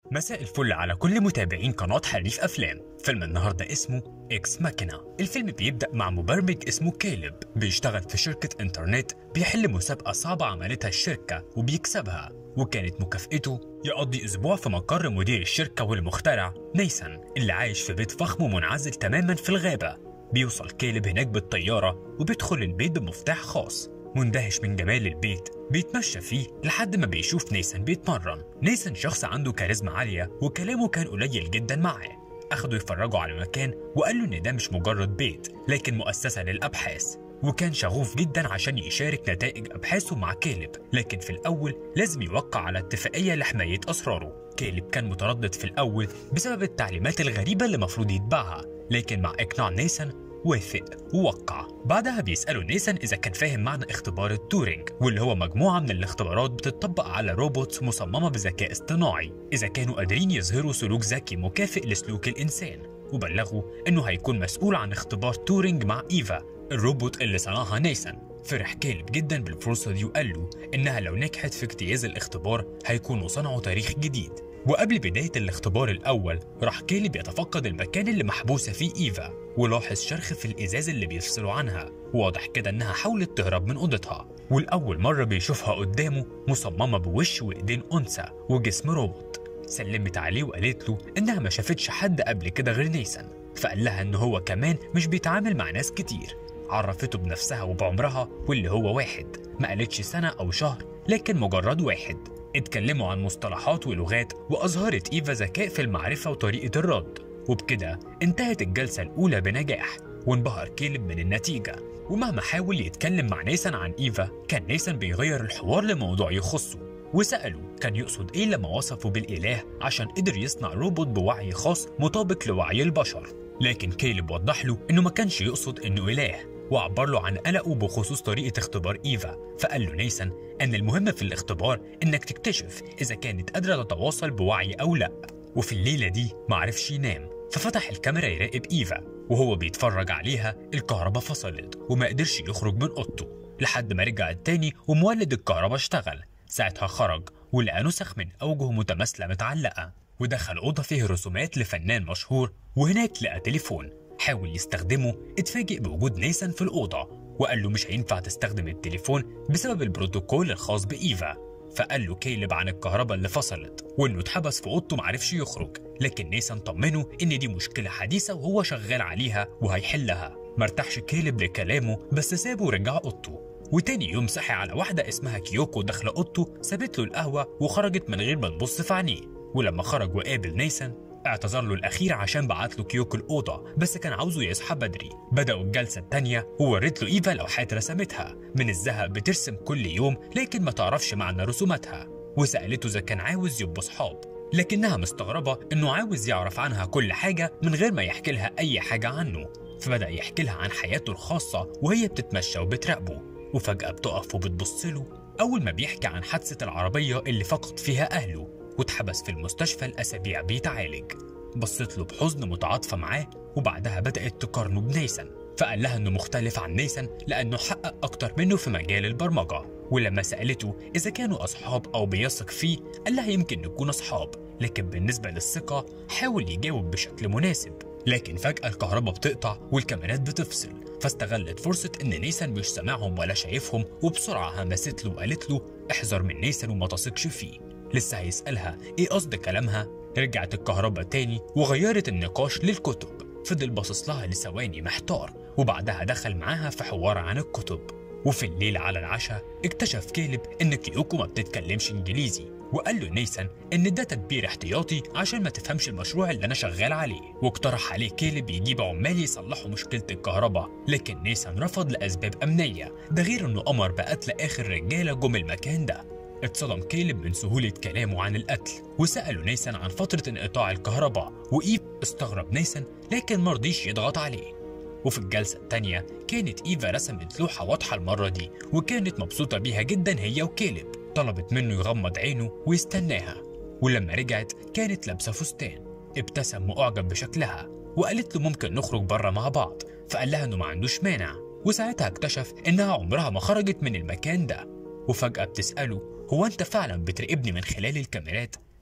مساء الفل على كل متابعين قناة حريف أفلام. فيلم النهاردة اسمه إكس ماكينة. الفيلم بيبدأ مع مبرمج اسمه كاليب بيشتغل في شركة إنترنت، بيحل مسابقة صعبة عملتها الشركة وبيكسبها، وكانت مكافئته يقضي أسبوع في مقر مدير الشركة والمخترع نيسان اللي عايش في بيت فخم ومنعزل تماما في الغابة. بيوصل كاليب هناك بالطيارة وبيدخل البيت بمفتاح خاص. مندهش من جمال البيت بيتمشى فيه لحد ما بيشوف نيسان بيتمرن. نيسان شخص عنده كاريزما عالية وكلامه كان قليل جدا معاه. أخدوا يفرجوا على المكان وقال له إن ده مش مجرد بيت لكن مؤسسة للأبحاث، وكان شغوف جدا عشان يشارك نتائج أبحاثه مع كاليب، لكن في الأول لازم يوقع على اتفاقية لحماية أسراره. كاليب كان متردد في الأول بسبب التعليمات الغريبة اللي مفروض يتبعها، لكن مع إقناع نيسان وافق ووقع. بعدها بيسألوا نيسان إذا كان فاهم معنى اختبار التورينج، واللي هو مجموعة من الاختبارات بتطبق على روبوتس مصممة بذكاء اصطناعي إذا كانوا قادرين يظهروا سلوك ذكي مكافئ لسلوك الإنسان. وبلغوا إنه هيكون مسؤول عن اختبار تورينج مع إيفا الروبوت اللي صنعها نيسان. فرح كاليب جدا بالفرصة دي وقال له إنها لو نجحت في اجتياز الاختبار هيكونوا صنعوا تاريخ جديد. وقبل بداية الاختبار الأول راح كاليب يتفقد المكان اللي محبوسة فيه إيفا، ولاحظ شرخ في الإزاز اللي بيفصلوا عنها، واضح كده إنها حاولت تهرب من أوضتها. والأول مرة بيشوفها قدامه مصممة بوش وإيدين أنثى وجسم روبوت. سلمت عليه وقالت له إنها ما شافتش حد قبل كده غير نيسان، فقال لها إن هو كمان مش بيتعامل مع ناس كتير. عرفته بنفسها وبعمرها واللي هو واحد، ما قالتش سنة أو شهر لكن مجرد واحد. اتكلموا عن مصطلحات ولغات، وأظهرت إيفا ذكاء في المعرفة وطريقة الرد، وبكده انتهت الجلسة الأولى بنجاح. وانبهر كاليب من النتيجة، ومهما حاول يتكلم مع نيسان عن إيفا كان نيسان بيغير الحوار لموضوع يخصه. وسأله كان يقصد إيه لما وصفه بالإله عشان قدر يصنع روبوت بوعي خاص مطابق لوعي البشر، لكن كاليب وضح له إنه ما كانش يقصد إنه إله، وعبر له عن قلقه بخصوص طريقة اختبار إيفا. فقال له نيسان أن المهم في الاختبار إنك تكتشف إذا كانت قادرة تتواصل بوعي أو لأ. وفي الليلة دي معرفش ينام، ففتح الكاميرا يراقب إيفا. وهو بيتفرج عليها الكهرباء فصلت وما قدرش يخرج من أوضته لحد ما رجع التاني ومولد الكهرباء اشتغل. ساعتها خرج ولقى نسخ من أوجه متماثلة متعلقة، ودخل أوضة فيه رسومات لفنان مشهور، وهناك لقى تليفون. حاول يستخدمه، اتفاجئ بوجود نيسان في الأوضة وقال له مش هينفع تستخدم التليفون بسبب البروتوكول الخاص بإيفا. فقال له كاليب عن الكهرباء اللي فصلت وإنه اتحبس في أوضته معرفش يخرج، لكن نيسان طمنه إن دي مشكلة حديثة وهو شغال عليها وهيحلها. مرتاحش كاليب لكلامه بس سابه ورجع أوضته. وتاني يوم صحي على واحدة اسمها كيوكو داخلة أوضته، سابت له القهوة وخرجت من غير ما تبص في عينيه. ولما خرج وقابل نيسان اعتذر له الأخير عشان بعت له كيوكو الأوضة بس كان عاوزه يصحى بدري. بدأوا الجلسة التانية وورت له إيفا لوحات رسمتها من الذهب، بترسم كل يوم لكن ما تعرفش معنى رسوماتها. وسألته إذا كان عاوز يبقوا صحاب، لكنها مستغربة إنه عاوز يعرف عنها كل حاجة من غير ما يحكي لها أي حاجة عنه. فبدأ يحكي لها عن حياته الخاصة وهي بتتمشى وبتراقبه، وفجأة بتقف وبتبص له أول ما بيحكي عن حادثة العربية اللي فقد فيها أهله واتحبس في المستشفى الأسابيع بيتعالج. بصت له بحزن متعاطفة معاه، وبعدها بدأت تقارنه بنيسان. فقال لها إنه مختلف عن نيسان لأنه حقق أكتر منه في مجال البرمجة. ولما سألته إذا كانوا أصحاب أو بيثق فيه قال لها يمكن نكون أصحاب، لكن بالنسبة للثقة حاول يجاوب بشكل مناسب. لكن فجأة الكهرباء بتقطع والكاميرات بتفصل، فاستغلت فرصة إن نيسان مش سامعهم ولا شايفهم، وبسرعة همست له وقالت له احذر من نيسان وما تثقش فيه. لسه هيسألها ايه قصد كلامها، رجعت الكهرباء تاني وغيرت النقاش للكتب. فضل باصص لها لثواني محتار، وبعدها دخل معاها في حوار عن الكتب. وفي الليل على العشاء اكتشف كاليب ان كيوكو ما بتتكلمش انجليزي، وقال له نيسان ان ده تدبير احتياطي عشان ما تفهمش المشروع اللي انا شغال عليه. واقترح عليه كاليب يجيب عمال يصلحوا مشكلة الكهرباء، لكن نيسان رفض لاسباب امنية، ده غير انه امر بقتل اخر رجالة جم المكان ده. اتصدم كاليب من سهولة كلامه عن القتل، وسأله نيسان عن فترة انقطاع الكهرباء، وإيف استغرب نيسان لكن مرضيش يضغط عليه. وفي الجلسة التانية كانت إيفا رسمت لوحة واضحة المرة دي، وكانت مبسوطة بيها جدا هي وكاليب. طلبت منه يغمض عينه ويستناها، ولما رجعت كانت لابسة فستان. ابتسم وأعجب بشكلها وقالت له ممكن نخرج بره مع بعض، فقال لها إنه ما عندوش مانع. وساعتها اكتشف إنها عمرها ما خرجت من المكان ده. وفجأة بتسأله هو أنت فعلا بتراقبني من خلال الكاميرات؟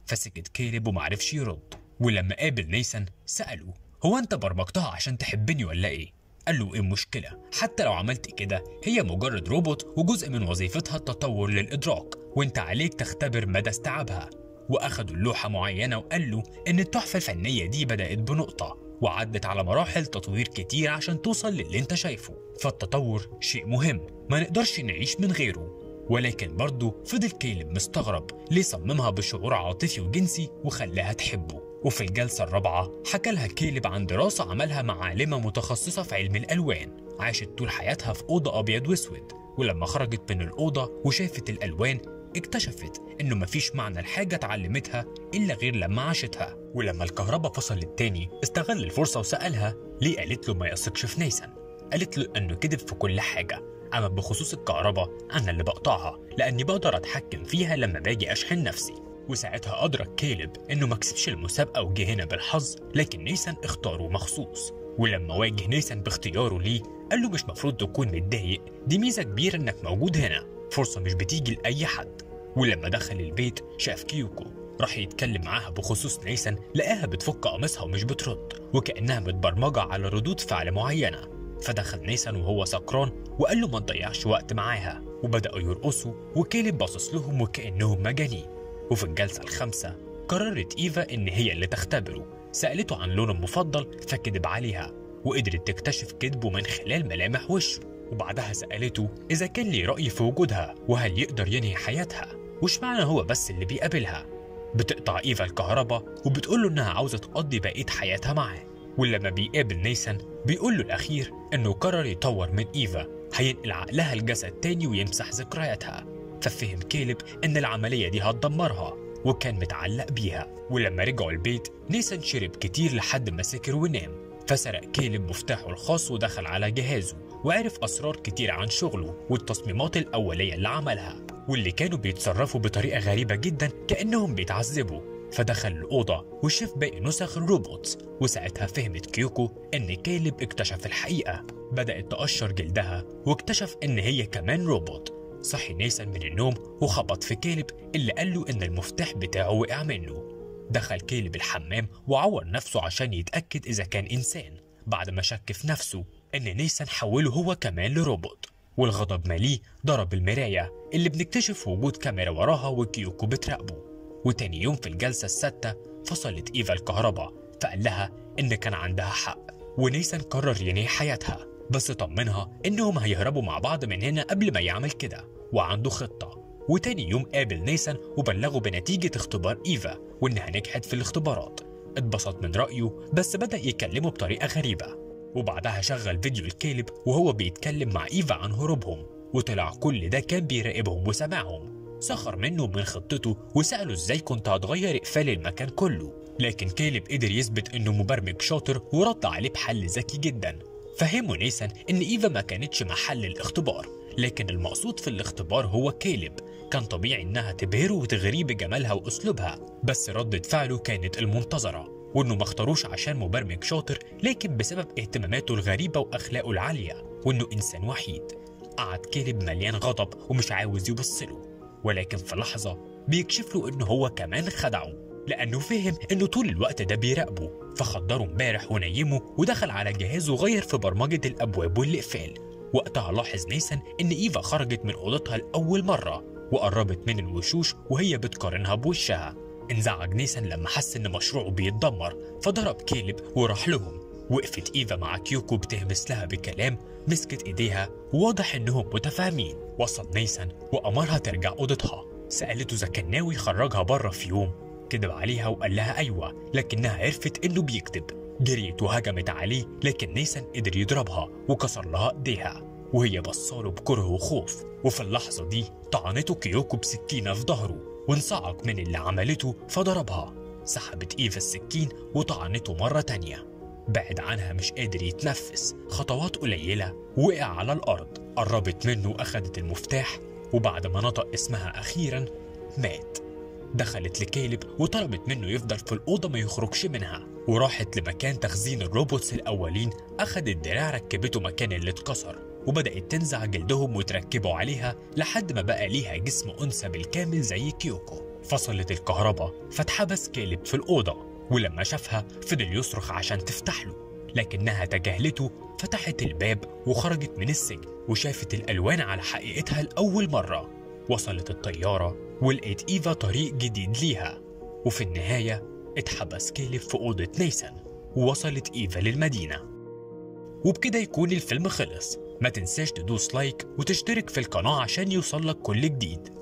فسكت كيلب ومعرفش يرد. ولما قابل نيسان سأله هو انت برمجتها عشان تحبني ولا ايه؟ قال له ايه المشكلة؟ حتى لو عملت كده هي مجرد روبوت وجزء من وظيفتها التطور للإدراك، وانت عليك تختبر مدى استيعابها. واخدوا اللوحة معينة وقال له ان التحفة الفنية دي بدأت بنقطة وعدت على مراحل تطوير كتير عشان توصل للي انت شايفه. فالتطور شيء مهم ما نقدرش نعيش من غيره. ولكن برضه فضل كيلب مستغرب ليه صممها بشعور عاطفي وجنسي وخلاها تحبه. وفي الجلسة الرابعة حكى لها كيلب عن دراسة عملها مع عالمة متخصصة في علم الألوان، عاشت طول حياتها في أوضة أبيض وأسود، ولما خرجت من الأوضة وشافت الألوان اكتشفت إنه مفيش معنى لحاجة اتعلمتها إلا غير لما عاشتها. ولما الكهرباء فصلت تاني استغل الفرصة وسألها ليه، قالت له ما يثقش في نيسان. قالت له إنه كذب في كل حاجة، أما بخصوص الكهرباء أنا اللي بقطعها لأني بقدر أتحكم فيها لما باجي أشحن نفسي. وساعتها أدرك كيلب إنه ما كسبش المسابقة وجه هنا بالحظ، لكن نيسان اختاره مخصوص. ولما واجه نيسان باختياره ليه قال له مش مفروض تكون متضايق، دي ميزة كبيرة إنك موجود هنا، فرصة مش بتيجي لأي حد. ولما دخل البيت شاف كيوكو، راح يتكلم معاها بخصوص نيسان لقاها بتفك قميصها ومش بترد وكأنها متبرمجة على ردود فعل معينة. فدخل نيسان وهو سكران وقال له ما تضيعش وقت معاها، وبدأوا يرقصوا وكيلب باصص لهم وكأنهم مجانين. وفي الجلسة الخامسة قررت إيفا إن هي اللي تختبره، سألته عن لونه المفضل فكذب عليها وقدرت تكتشف كذبه من خلال ملامح وشه. وبعدها سألته إذا كان ليه رأي في وجودها وهل يقدر ينهي حياتها، وش معنى هو بس اللي بيقابلها. بتقطع إيفا الكهرباء وبتقوله إنها عاوزة تقضي بقية حياتها معاه. ولما بيقابل نيسان بيقول له الأخير إنه قرر يطور من إيفا، هينقل عقلها لجسد تاني ويمسح ذكرياتها. ففهم كيلب إن العملية دي هتدمرها وكان متعلق بيها. ولما رجعوا البيت نيسان شرب كتير لحد ما سكر ونام، فسرق كيلب مفتاحه الخاص ودخل على جهازه وعرف أسرار كتير عن شغله والتصميمات الأولية اللي عملها، واللي كانوا بيتصرفوا بطريقة غريبة جدا كأنهم بيتعذبوا. فدخل الأوضة وشاف باقي نسخ الروبوتس، وساعتها فهمت كيوكو إن كيلب اكتشف الحقيقة. بدأت تقشر جلدها واكتشف إن هي كمان روبوت. صحي نيسان من النوم وخبط في كيلب اللي قال له إن المفتاح بتاعه وقع منه. دخل كيلب الحمام وعور نفسه عشان يتأكد إذا كان إنسان، بعد ما شك في نفسه إن نيسان حوله هو كمان لروبوت. والغضب ماليه ضرب المراية اللي بنكتشف وجود كاميرا وراها وكيوكو بتراقبه. وتاني يوم في الجلسة السادسة فصلت إيفا الكهرباء، فقال لها إن كان عندها حق ونيسان قرر ينهي حياتها، بس طمنها إنهم هيهربوا مع بعض من هنا قبل ما يعمل كده وعنده خطة. وتاني يوم قابل نيسان وبلغه بنتيجة اختبار إيفا وإنها نجحت في الاختبارات. اتبسط من رأيه بس بدأ يكلمه بطريقة غريبة. وبعدها شغل فيديو الكلب وهو بيتكلم مع إيفا عن هروبهم، وطلع كل ده كان بيراقبهم وسمعهم. سخر منه ومن خطته وسأله ازاي كنت هتغير اقفال المكان كله، لكن كيلب قدر يثبت انه مبرمج شاطر ورد عليه بحل ذكي جدا. فهمه نيسان ان إيفا ما كانتش محل الاختبار، لكن المقصود في الاختبار هو كيلب. كان طبيعي انها تبهره وتغريه بجمالها واسلوبها، بس ردة فعله كانت المنتظرة، وانه ما اختاروش عشان مبرمج شاطر لكن بسبب اهتماماته الغريبة واخلاقه العالية، وانه انسان وحيد. قعد كيلب مليان غضب ومش عاوز يبصله، ولكن في لحظة بيكشف له انه هو كمان خدعه، لانه فهم انه طول الوقت ده بيراقبه. فخدره امبارح ونيمه ودخل على جهازه وغير في برمجة الابواب والاقفال. وقتها لاحظ نيسان ان إيفا خرجت من اوضتها لاول مرة وقربت من الوشوش وهي بتقارنها بوشها. انزعج نيسان لما حس ان مشروعه بيتدمر، فضرب كيلب وراح لهم. وقفت إيفا مع كيوكو بتهمس لها بكلام، مسكت ايديها وواضح انهم متفاهمين. وصل نيسان وامرها ترجع اوضتها، سألته اذا كان ناوي يخرجها بره في يوم، كذب عليها وقال لها ايوه، لكنها عرفت انه بيكذب. جريت وهجمت عليه لكن نيسان قدر يضربها وكسر لها ايديها، وهي بصاله بكره وخوف. وفي اللحظة دي طعنته كيوكو بسكينة في ظهره وانصعق من اللي عملته فضربها. سحبت إيفا السكين وطعنته مرة تانية. بعد عنها مش قادر يتنفس، خطوات قليلة وقع على الأرض. قربت منه وأخدت المفتاح، وبعد ما نطق اسمها أخيرا مات. دخلت لكيلب وطلبت منه يفضل في الأوضة ما يخرجش منها، وراحت لمكان تخزين الروبوتس الأولين، أخدت دراع ركبته مكان اللي اتكسر وبدأت تنزع جلدهم وتركبوا عليها لحد ما بقى ليها جسم أنثى بالكامل زي كيوكو. فصلت الكهرباء فاتحبس كالب في الأوضة، ولما شافها فضل يصرخ عشان تفتح له، لكنها تجاهلته. فتحت الباب وخرجت من السجن وشافت الألوان على حقيقتها لأول مرة. وصلت الطيارة ولقيت إيفا طريق جديد ليها، وفي النهاية اتحبس كالب في أوضة نيسان ووصلت إيفا للمدينة. وبكده يكون الفيلم خلص. ما تنساش تدوس لايك وتشترك في القناة عشان يوصلك كل جديد.